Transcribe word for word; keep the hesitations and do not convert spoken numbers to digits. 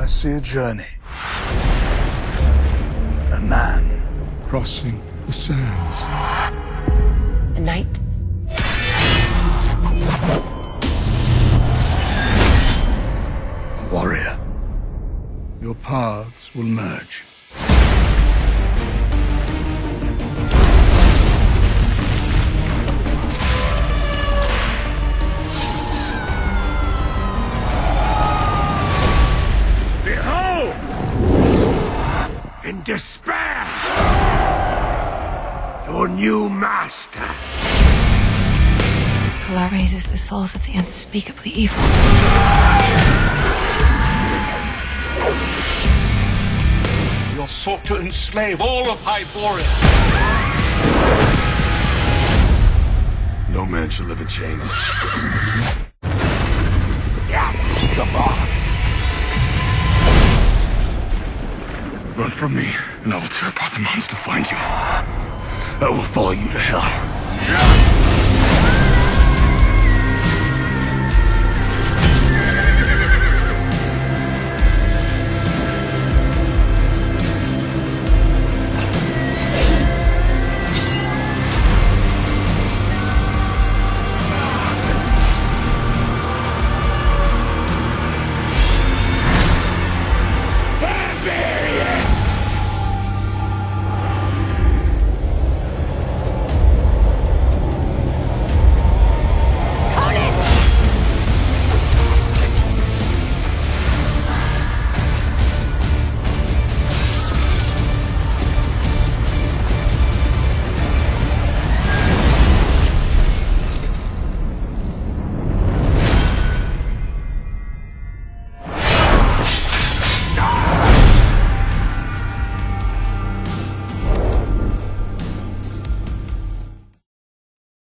I see a journey. A man crossing the sands. A knight. A warrior. Your paths will merge. Behold! In despair! Your new master! Allah raises the souls of the unspeakably evil. You sought to enslave all of Hyboria. No man should live in chains. Run from me, and I will tear apart the monster to find you. I will follow you to hell.